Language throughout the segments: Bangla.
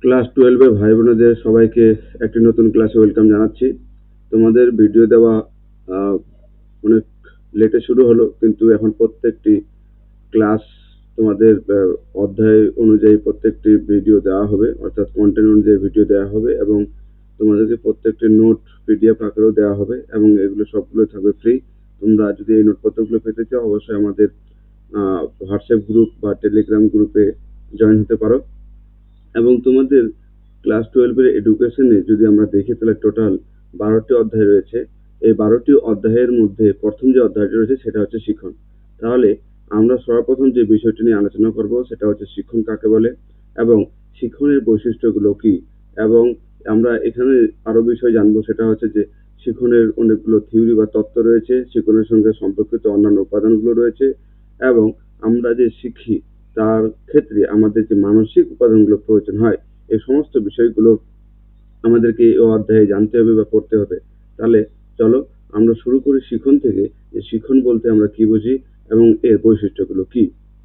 ক্লাস 12 এর ভাই বোনেদের সবাইকে একটি নতুন ক্লাসে ওয়েলকাম জানাচ্ছি। তোমাদের ভিডিও দেওয়া অনেক লেটে শুরু হলো, কিন্তু এখন প্রত্যেকটি ক্লাস তোমাদের অধ্যায় অনুযায়ী প্রত্যেকটি ভিডিও দেওয়া হবে, অর্থাৎ কন্টেন্ট অনুযায়ী ভিডিও দেওয়া হবে এবং তোমাদেরকে প্রত্যেকটি নোট পিডিএফ আকারেও দেওয়া হবে এবং এগুলো সবগুলো থাকবে ফ্রি। তোমরা যদি এই নোটপত্রগুলো পেতে চাও অবশ্যই আমাদের হোয়াটসঅ্যাপ গ্রুপ বা টেলিগ্রাম গ্রুপে জয়েন হতে পারো। এবং তোমাদের ক্লাস 12 এর এডুকেশনে যদি আমরা দেখি তাহলে টোটাল 12টি অধ্যায় রয়েছে। এই 12টি অধ্যায়ের মধ্যে প্রথম যে অধ্যায়টি রয়েছে সেটা হচ্ছে শিক্ষণ। তাহলে আমরা সর্বপ্রথম যে বিষয়টি নিয়ে আলোচনা করব সেটা হচ্ছে শিক্ষণ কাকে বলে এবং শিক্ষণের বৈশিষ্ট্যগুলো কি, এবং আমরা এখানে আরো বিষয় জানবো, সেটা হচ্ছে যে শিক্ষণের অনেকগুলো থিওরি বা তত্ত্ব রয়েছে, শিক্ষণের সঙ্গে সম্পর্কিত অন্যান্য উপাদানগুলো রয়েছে এবং আমরা যে শিখি তার ক্ষেত্রে আমাদের যে মানসিক উপাদানগুলো প্রয়োজন হয় এই সমস্ত বিষয়গুলো আমাদেরকে এই অধ্যায়ে জানতে হবে বা পড়তে হবে। তাহলে চলো আমরা শুরু করি শিক্ষণ থেকে, যে শিক্ষণ বলতে আমরা কি বুঝি এবং এর বৈশিষ্ট্যগুলো কি।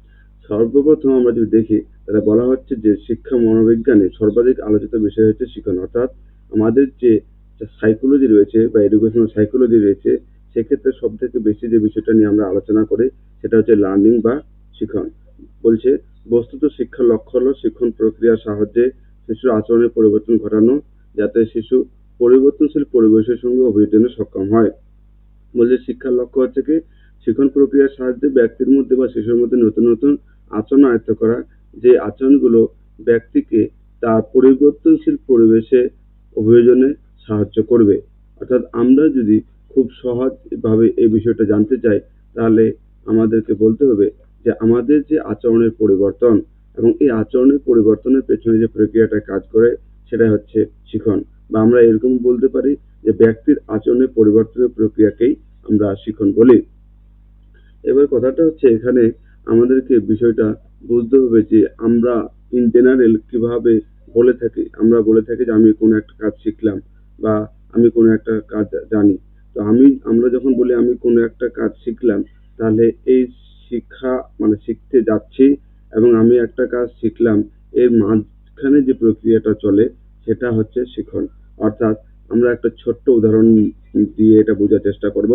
সর্বপ্রথম আমরা যদি দেখি তাহলে বলা হচ্ছে যে শিক্ষা মনোবিজ্ঞানে সর্বাধিক আলোচিত বিষয় হচ্ছে শিক্ষণ, অর্থাৎ আমাদের যে সাইকোলজি রয়েছে বা এডুকেশনাল সাইকোলজি রয়েছে সেক্ষেত্রে সব থেকে বেশি যে বিষয়টা নিয়ে আমরা আলোচনা করি সেটা হচ্ছে লার্নিং বা শিক্ষণ। বলছে বস্তুত শিক্ষার লক্ষ্য হলো শিক্ষণ প্রক্রিয়ার সাহায্যে শিশুর আচরণের পরিবর্তন ঘটানো, যাতে শিশু পরিবর্তনশীল পরিবেশের সঙ্গে অভিযোজনে সক্ষম হয়। বলছে শিক্ষার লক্ষ্য হচ্ছে কি শিক্ষণ প্রক্রিয়ার সাহায্যে ব্যক্তির মধ্যে বা শিশুর মধ্যে নতুন নতুন আচরণ আয়ত্ত করা, যে আচরণগুলো ব্যক্তিকে তার পরিবর্তনশীল পরিবেশে অভিযোজনে সাহায্য করবে। অর্থাৎ আমরা যদি খুব সহজভাবে এই বিষয়টা জানতে চাই তাহলে আমাদেরকে বলতে হবে যে আমাদের যে আচরণের পরিবর্তন এবং এই আচরণের পরিবর্তনের পেছনে যে প্রক্রিয়াটা কাজ করে সেটা হচ্ছে শিক্ষণ, বা আমরা এরকম বলতে পারি যে ব্যক্তির আচরণের পরিবর্তনের প্রক্রিয়াকেই আমরা শিক্ষণ বলি। এবার কথাটা হচ্ছে এখানে আমাদেরকে বিষয়টা বুঝতে হবে যে আমরা ইন জেনারেল কিভাবে বলে থাকি। আমরা বলে থাকি যে আমি কোনো একটা কাজ শিখলাম বা আমি কোনো একটা কাজ জানি। তো আমরা যখন বলি আমি কোনো একটা কাজ শিখলাম, তাহলে এই শিক্ষা মানে শিখতে যাচ্ছি এবং আমি একটা কাজ শিখলাম, এর মাঝখানে যে প্রক্রিয়াটা চলে সেটা হচ্ছে শিক্ষণ। অর্থাৎ আমরা একটা ছোট্ট উদাহরণ দিয়ে এটা বোঝার চেষ্টা করব।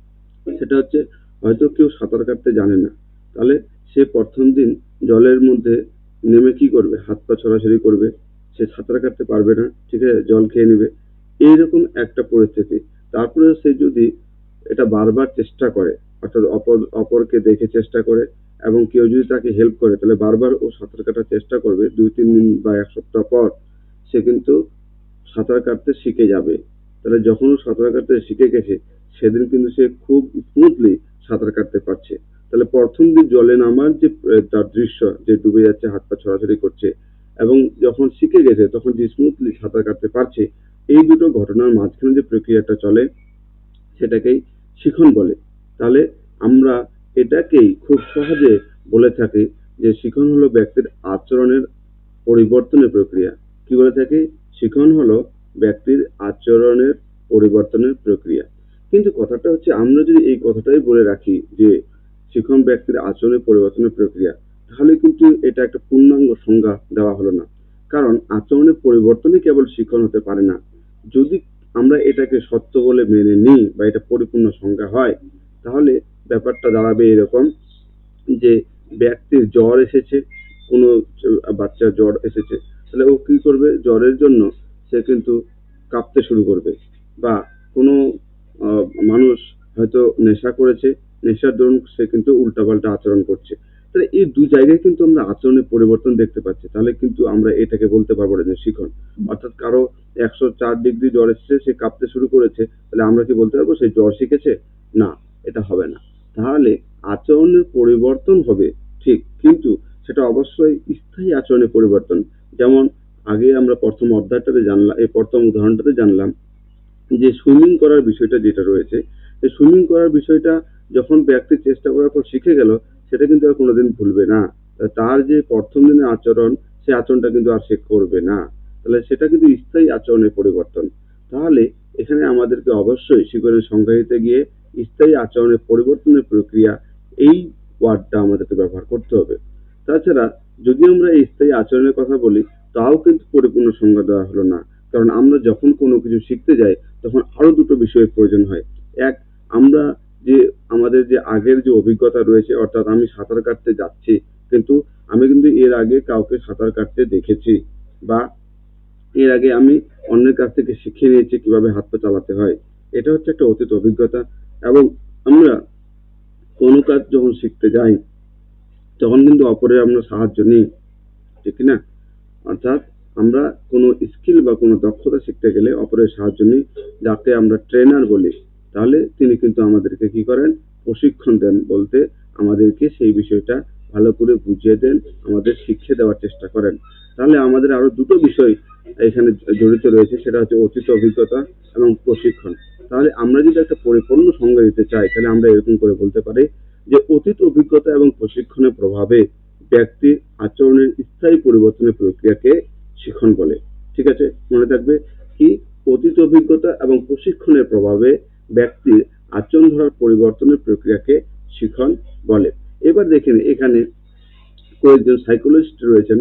সেটা হচ্ছে হয়তো কেউ সাঁতার কাটতে জানে না, তাহলে সে প্রথম দিন জলের মধ্যে নেমে কি করবে, হাত পা ছড়াছড়ি করবে, সে সাঁতার কাটতে পারবে না, ঠিক আছে, জল খেয়ে নেবে। এইরকম একটা পরিস্থিতি। তারপরে সে যদি এটা বারবার চেষ্টা করে, অর্থাৎ অপরকে দেখে চেষ্টা করে এবং কেউ যদি তাকে হেল্প করে, তাহলে বারবার ও সাঁতার কাটার চেষ্টা করবে। 2-3 দিন বা 1 সপ্তাহ পর সে কিন্তু সাঁতার কাটতে শিখে যাবে। তাহলে যখন ও সাঁতার কাটতে শিখে গেছে সেদিন কিন্তু সে খুব স্মুথলি সাঁতার কাটতে পারছে। তাহলে প্রথম দিন জলে নামার যে তার দৃশ্য, যে ডুবে যাচ্ছে, হাত পা ছড়াছড়ি করছে, এবং যখন শিখে গেছে তখন যে স্মুথলি সাঁতার কাটতে পারছে, এই দুটো ঘটনার মাঝখানে যে প্রক্রিয়াটা চলে সেটাকেই শিক্ষণ বলে। তাহলে আমরা এটাকেই খুব সহজে বলে থাকি যে শিক্ষণ হলো ব্যক্তির আচরণের পরিবর্তনের প্রক্রিয়া। কি বলে থাকি? শিক্ষণ হলো ব্যক্তির আচরণের পরিবর্তনের প্রক্রিয়া। কিন্তু কথাটা হচ্ছে আমরা যদি এই কথাটাই বলে রাখি যে শিক্ষণ ব্যক্তির আচরণের পরিবর্তনের প্রক্রিয়া, তাহলে কিন্তু এটা একটা পূর্ণাঙ্গ সংজ্ঞা দেওয়া হলো না। কারণ আচরণের পরিবর্তনই কেবল শিক্ষণ হতে পারে না। যদি আমরা এটাকে সত্য বলে মেনে নিই বা এটা পরিপূর্ণ সংজ্ঞা হয়, তাহলে ব্যাপারটা দাঁড়াবে এরকম যে ব্যক্তির জ্বর এসেছে, কোনো বাচ্চার জ্বর এসেছে, তাহলে ও কি করবে? জ্বরের জন্য সে কিন্তু কাঁপতে শুরু করবে। বা কোনো মানুষ হয়তো নেশা করেছে, নেশার দরুন সে কিন্তু উল্টাপাল্টা আচরণ করছে। তাহলে এই দু জায়গায় কিন্তু আমরা আচরণের পরিবর্তন দেখতে পাচ্ছি। তাহলে কিন্তু আমরা এটাকে বলতে পারবো না যে শিক্ষণ। অর্থাৎ কারো 104 ডিগ্রি জ্বর এসেছে, সে কাঁপতে শুরু করেছে, তাহলে আমরা কি বলতে পারবো সে জ্বর শিখেছে? না, এটা হবে না। তাহলে আচরণের পরিবর্তন হবে ঠিক, কিন্তু সেটা অবশ্যই স্থায়ী আচরণের পরিবর্তন। যেমন আগে আমরা প্রথম অধ্যায়টাতে জানলাম, এই প্রথম উদাহরণটাতে জানলাম যে সুইমিং করার বিষয়টা যেটা রয়েছে, এই সুইমিং করার বিষয়টা যখন ব্যক্তি চেষ্টা করার পর শিখে গেল, সেটা কিন্তু আর কোনোদিন ভুলবে না। তার যে প্রথম দিনের আচরণ, সেই আচরণটা কিন্তু আর সে করবে না। তাহলে সেটা কিন্তু স্থায়ী আচরণের পরিবর্তন। তাহলে এখানে আমাদেরকে অবশ্যই শিক্ষণের সংজ্ঞায়িতে গিয়ে স্থায়ী আচরণের পরিবর্তনের প্রক্রিয়া, এই ওয়ার্ডটা আমাদেরকে ব্যবহার করতে হবে। তাছাড়া যদি আমরা এই স্থায়ী আচরণের কথা বলি, তাও কিন্তু পরিপূর্ণ সংজ্ঞা দেওয়া হলো না। কারণ আমরা যখন কোনো কিছু শিখতে যাই তখন আরো দুটো বিষয়ের প্রয়োজন হয়। এক, আমরা যে আমাদের যে আগের যে অভিজ্ঞতা রয়েছে, অর্থাৎ আমি সাঁতার কাটতে যাচ্ছি, কিন্তু আমি কিন্তু এর আগে কাউকে সাঁতার কাটতে দেখেছি, বা এর আগে আমি অন্যের কাছ থেকে শিখে নিয়েছি কিভাবে হাত পা চালাতে হয়। এটা হচ্ছে একটা অতীত অভিজ্ঞতা। এবং আমরা কোনো কাজ যখন শিখতে যাই তখন কিন্তু অপরের আমরা সাহায্য নিই, ঠিক না? অর্থাৎ আমরা কোনো স্কিল বা কোনো দক্ষতা শিখতে গেলে অপরের সাহায্য নিই, যাকে আমরা ট্রেনার বলি। তাহলে তিনি কিন্তু আমাদেরকে কি করেন, প্রশিক্ষণ দেন, বলতে আমাদেরকে সেই বিষয়টা ভালো করে বুঝিয়ে দেন, আমাদের শিখিয়ে দেওয়ার চেষ্টা করেন। তাহলে আমাদের আরো দুটো বিষয় এখানে জড়িত রয়েছে, সেটা হচ্ছে অতীত অভিজ্ঞতা এবং প্রশিক্ষণ। তাহলে আমরা যদি একটা পরিপূর্ণ সংজ্ঞা দিতে চাই তাহলে আমরা এরকম করে বলতে পারি যে অতীত অভিজ্ঞতা এবং প্রশিক্ষণের প্রভাবে ব্যক্তির আচরণের স্থায়ী পরিবর্তনের প্রক্রিয়াকে শিখন বলে। ঠিক আছে, মনে থাকবে কি, অতীত অভিজ্ঞতা এবং প্রশিক্ষণের প্রভাবে ব্যক্তির আচরণ ধারার পরিবর্তনের প্রক্রিয়াকে শিখন বলে। এবার দেখেন এখানে কয়েকজন সাইকোলজিস্ট রয়েছেন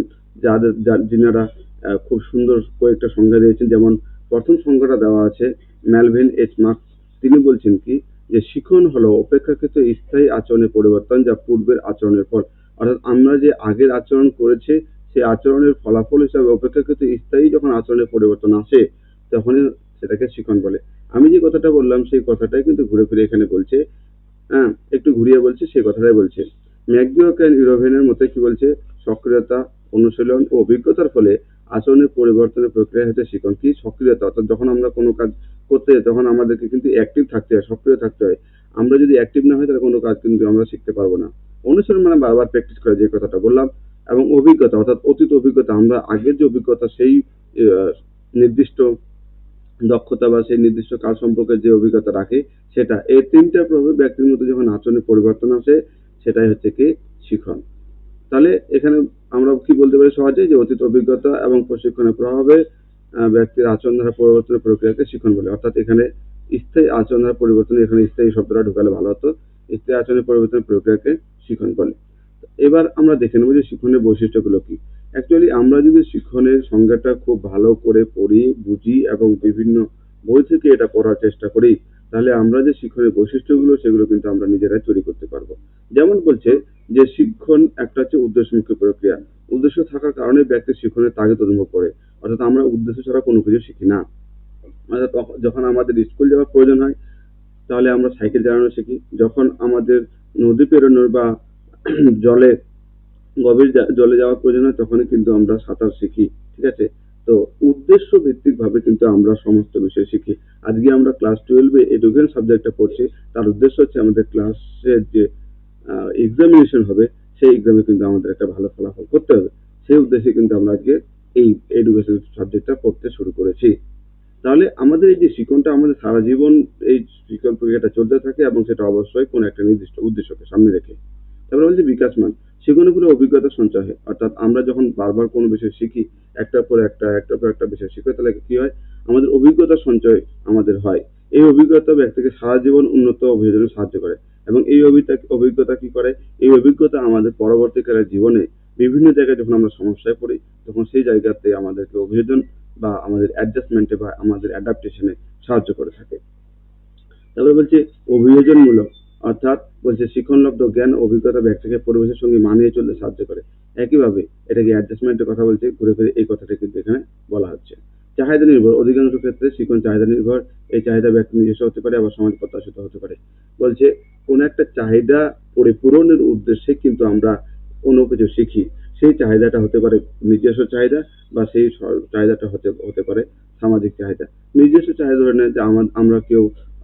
যিনারা খুব সুন্দর কয়েকটা সংজ্ঞা দিয়েছেন। যেমন প্রথম সংজ্ঞাটা দেওয়া আছে ম্যালভিন এইচ মার্কস। তিনি বলছেন কি, যে শিখন হলো অপেক্ষাকৃত স্থায়ী আচরণের পরিবর্তন যা পূর্বের আচরণের ফল। অর্থাৎ আমরা যে আগের আচরণ করেছি সেই আচরণের ফলাফল হিসাবে অপেক্ষাকৃত স্থায়ী যখন আচরণের পরিবর্তন আসে তখনই সেটাকে শিখন বলে। আমি যে কথাটা বললাম সেই কথাটাই কিন্তু ঘুরে ফিরে এখানে বলছে। হ্যাঁ, একটু ঘুরিয়ে বলছে, সেই কথাটাই বলছে। ম্যাকগিও ক্যান ইউরোভেনের মতে কি বলছে, সক্রিয়তা, অনুশীলন ও অভিজ্ঞতার ফলে আচরণের পরিবর্তনের প্রক্রিয়া হচ্ছে শিখন। কি, সক্রিয়তা, অর্থাৎ যখন আমরা কোনো কাজ করতে যাই তখন আমাদেরকে কিন্তু অ্যাক্টিভ থাকতে হয়, সক্রিয় থাকতে হয়। আমরা যদি অ্যাক্টিভ না হয় তাহলে কোনো কাজ কিন্তু আমরা শিখতে পারবো না। অনুশীলন মানে বারবার প্র্যাকটিস করা, যে কথাটা বললাম। এবং অভিজ্ঞতা অর্থাৎ অতীত অভিজ্ঞতা, আমরা আগের যে অভিজ্ঞতা সেই নির্দিষ্ট দক্ষতা বা সেই নির্দিষ্ট কাজ সম্পর্কে যে অভিজ্ঞতা রাখে সেটা, এই তিনটার প্রভাবে ব্যক্তির মধ্যে যখন আচরণের পরিবর্তন আসে সেটাই হচ্ছে কি শিখন। তাহলে এখানে আমরা কি বলতে পারি সহজে, যে অতীত অভিজ্ঞতা এবং প্রশিক্ষণের প্রভাবে ব্যক্তির আচরণ ধারা পরিবর্তনের প্রক্রিয়াকে শিখন বলে। অর্থাৎ এখানে স্থায়ী আচরণ ধারা পরিবর্তন, এখানে স্থায়ী শব্দটা ঢুকালে ভালো হতো, স্থায়ী আচরণের পরিবর্তনের প্রক্রিয়াকে শিখন বলে। এবার আমরা দেখে নেব যে শিখনের বৈশিষ্ট্যগুলো কি। অ্যাকচুয়ালি আমরা যদি শিখনের সংজ্ঞাটা খুব ভালো করে পড়ি, বুঝি এবং বিভিন্ন বই থেকে এটা পড়ার চেষ্টা করি, তাহলে আমরা যে শিখনের বৈশিষ্ট্যগুলো সেগুলো কিন্তু আমরা নিজেরাই তৈরি করতে পারবো। যেমন বলছে যে শিক্ষণ একটা হচ্ছে উদ্দেশ্যমুখী প্রক্রিয়া। উদ্দেশ্য থাকার কারণে ব্যক্তি শিখনের তাগিদ অনুভব করে। অর্থাৎ আমরা উদ্দেশ্য ছাড়া কোনো কিছু শিখি না। অর্থাৎ যখন আমাদের স্কুল যাওয়ার প্রয়োজন হয় তাহলে আমরা সাইকেল চালানো শিখি। যখন আমাদের নদী পেরোনোর বা জলে গভীর জলে যাওয়ার প্রয়োজন হয় তখনই কিন্তু আমরা সাঁতার শিখি। ঠিক আছে, তো উদ্দেশ্য ভিত্তিক ভাবে কিন্তু আমরা সমস্ত বিষয় শিখি। আজকে আমরা ক্লাস 12-এ এডুকেশন সাবজেক্টটা পড়ছি, তার উদ্দেশ্য হচ্ছে আমাদের ক্লাসের যে এক্সামিনেশন হবে সেই এক্সামে কিন্তু আমাদের একটা ভালো ফলাফল করতে হবে। সেই উদ্দেশ্যে কিন্তু আমরা আজকে এই এডুকেশন সাবজেক্টটা পড়তে শুরু করেছি। তাহলে আমাদের এই যে শিক্ষণটা আমাদের সারা জীবন এই শিক্ষণ প্রক্রিয়াটা চলতে থাকে এবং সেটা অবশ্যই কোনো একটা নির্দিষ্ট উদ্দেশ্যকে সামনে রেখে। তারপরে বলছি বিকাশমান। শিক্ষণের ফলে অভিজ্ঞতা সঞ্চয় হয়। অর্থাৎ আমরা যখন বারবার কোনো বিষয় শিখি, একটার পর একটা বিষয় শিখি, তাহলে কি হয়, আমাদের অভিজ্ঞতা সঞ্চয় আমাদের হয়। এই অভিজ্ঞতা ব্যক্তিকে সারা জীবন উন্নত অভিযোজনে সাহায্য করে। এবং এই অভিজ্ঞতা কি করে, এই অভিজ্ঞতা আমাদের পরবর্তীকালের জীবনে বিভিন্ন জায়গায় যখন আমরা সমস্যায় পড়ি তখন সেই জায়গাতে আমাদেরকে অভিযোজন বা আমাদের অ্যাডজাস্টমেন্টে বা আমাদের অ্যাডাপ্টেশনে সাহায্য করে থাকে। তারপরে বলছে অভিযোজনমূলক। অর্থাৎ বলছে শিক্ষণলব্ধ জ্ঞান অভিজ্ঞতা ব্যক্তিকে পরিবেশের সঙ্গে মানিয়ে চলতে সাহায্য করে। একইভাবে এটাকে অ্যাডজাস্টমেন্টের কথা বলছে, ঘুরে ফিরে এই কথাটা কিন্তু এখানে বলা হচ্ছে। চাহিদা নির্ভর। অধিকাংশ ক্ষেত্রে শিক্ষণ চাহিদা নির্ভর। এই চাহিদা ব্যক্তি নিজস্ব হতে পারে আবার সমাজ প্রত্যাশিত হতে পারে। বলছে কোন একটা চাহিদা পরিপূরণের উদ্দেশ্যে কিন্তু আমরা কোনো কিছু শিখি। সেই চাহিদাটা হতে পারে নিজস্ব চাহিদা বা সেই চাহিদাটা হতে পারে সামাজিক চাহিদা। নিজস্ব চাহিদা ধরে নেয় যে আমরা কেউ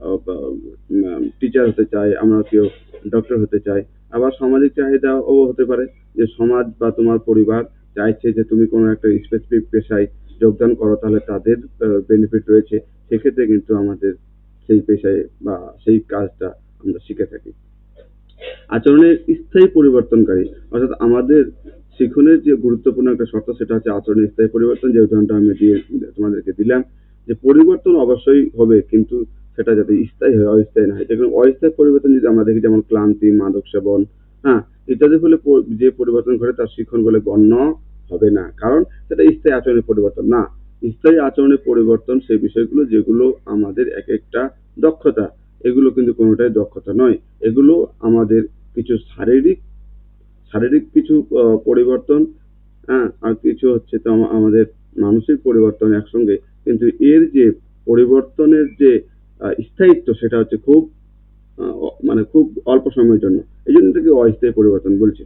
টিচার হতে চাই, আমরা কেউ ডক্টর হতে চাই। আবার সামাজিক চাহিদাও হতে পারে যে সমাজ বা তোমার পরিবার চাইছে যে তুমি কোনো একটা স্পেসিফিক পেশায় যোগদান করো, তাহলে তাদের বেনিফিট রয়েছে, সেক্ষেত্রে কিন্তু আমাদের সেই পেশায় বা সেই কাজটা আমরা শিখে থাকি। আচরণের স্থায়ী পরিবর্তনকারী। অর্থাৎ আমাদের শিখনের যে গুরুত্বপূর্ণ একটা শর্ত সেটা হচ্ছে আচরণের স্থায়ী পরিবর্তন। যে উদাহরণটা আমি তোমাদেরকে দিলাম, যে পরিবর্তন অবশ্যই হবে কিন্তু সেটা যাতে স্থায়ী হয়, অস্থায়ী না হয়। যেমন অস্থায়ী পরিবর্তন যদি আমরা দেখি, যেমন ক্লান্তি, মাদক সেবন, হ্যাঁ, ইত্যাদির ফলে যে পরিবর্তন ঘটে তার শিক্ষণ বলে গণ্য হবে না, কারণ সেটা স্থায়ী আচরণের পরিবর্তন না। স্থায়ী আচরণের পরিবর্তন সেই বিষয়গুলো যেগুলো আমাদের এক একটা দক্ষতা, এগুলো কিন্তু কোনোটাই দক্ষতা নয়। এগুলো আমাদের কিছু শারীরিক শারীরিক কিছু পরিবর্তন, হ্যাঁ, আর কিছু হচ্ছে তো আমাদের মানসিক পরিবর্তন একসঙ্গে। কিন্তু এর যে পরিবর্তনের যে স্থায়িত্ব, সেটা হচ্ছে খুব মানে খুব অল্প সময়ের জন্য। এই জন্য এটাকে অস্থায়ী পরিবর্তন বলছি।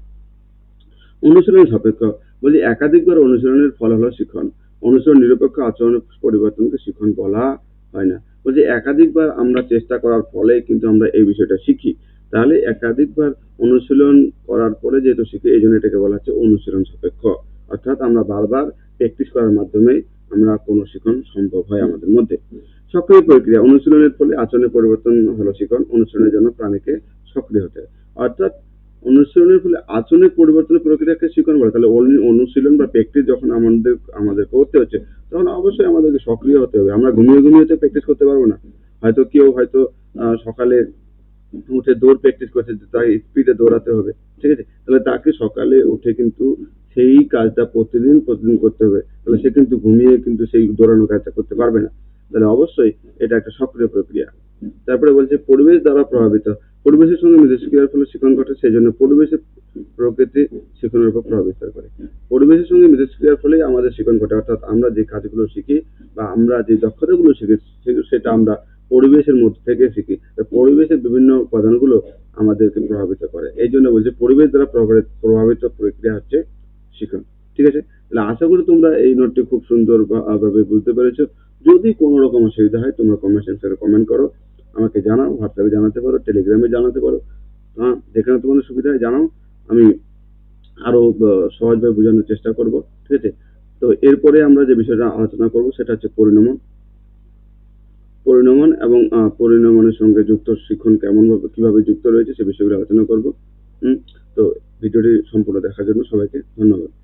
অনুশীলন সাপেক্ষ, বলছি একাধিকবার অনুশীলনের ফল হলো শিখন। অনুশীলন নিরপেক্ষ আচরণের পরিবর্তনকে শিখন বলা হয় না। বলছি একাধিকবার আমরা চেষ্টা করার ফলে কিন্তু আমরা এই বিষয়টা শিখি। তাহলে একাধিকবার অনুশীলন করার পরে যেহেতু শিখি, এই জন্য এটাকে বলা হচ্ছে অনুশীলন সাপেক্ষ। অর্থাৎ আমরা বারবার প্র্যাকটিস করার মাধ্যমে আমরা কোনো শিখন সম্ভব হয় আমাদের মধ্যে। সক্রিয় প্রক্রিয়া, অনুশীলনের ফলে আচরণের পরিবর্তন হলো শিখন। অনুশীলনের জন্য প্রাণীকে সক্রিয় হতে হয়। অর্থাৎ অনুশীলনের ফলে আচরণের পরিবর্তনের প্রক্রিয়াকে শিখন বলে। তাহলে অনুশীলন বা প্র্যাকটিস যখন আমাদের করতে হচ্ছে, তখন অবশ্যই আমাদেরকে সক্রিয় হতে হবে। আমরা ঘুমিয়ে ঘুমিয়ে তো প্র্যাকটিস করতে পারবো না। হয়তো কেউ হয়তো সকালে উঠে দৌড় প্র্যাকটিস করছে, তাই স্পিডে দৌড়াতে হবে, ঠিক আছে, তাহলে তাকে সকালে উঠে কিন্তু সেই কাজটা প্রতিদিন প্রতিদিন করতে হবে। তাহলে সে কিন্তু ঘুমিয়ে কিন্তু সেই দৌড়ানোর কাজটা করতে পারবে না। তাহলে অবশ্যই এটা একটা সক্রিয় প্রক্রিয়া। তারপরে বলছে পরিবেশ দ্বারা প্রভাবিত। পরিবেশের সঙ্গে মিথস্ক্রিয়ার ফলে শিখন ঘটে, সেই জন্য পরিবেশের প্রকৃতি শিখনের উপর প্রভাব বিস্তার করে। পরিবেশের সঙ্গে মিথস্ক্রিয়ার ফলেই আমাদের শিখন ঘটে। অর্থাৎ আমরা যে কাজগুলো শিখি বা আমরা যে দক্ষতাগুলো শিখি, সেটা আমরা পরিবেশের মধ্যে থেকে শিখি। পরিবেশের বিভিন্ন উপাদানগুলো আমাদেরকে প্রভাবিত করে। এই জন্য বলছি পরিবেশ দ্বারা প্রভাবিত প্রক্রিয়া হচ্ছে শিখন। ঠিক আছে, তাহলে আশা করি তোমরা এই নোটটি খুব সুন্দর ভাবে বুঝতে পেরেছো। যদি কোনো রকম অসুবিধা হয়, তোমরা কমেন্ট সেকশনে কমেন্ট করো, আমাকে জানাও, হোয়াটসঅ্যাপে জানাতে পারো, টেলিগ্রামে জানাতে পারো। হ্যাঁ, যেখানে তোমাদের সুবিধা হয় জানাও, আমি আরো সহজভাবে বোঝানোর চেষ্টা করব। ঠিক আছে, তো এরপরে আমরা যে বিষয়টা আলোচনা করব সেটা হচ্ছে পরিণমন। পরিণমন এবং পরিণমনের সঙ্গে যুক্ত শিখন কেমন ভাবে কিভাবে যুক্ত রয়েছে সে বিষয়গুলো আলোচনা করব। তো ভিডিওটি সম্পূর্ণ দেখার জন্য সবাইকে ধন্যবাদ।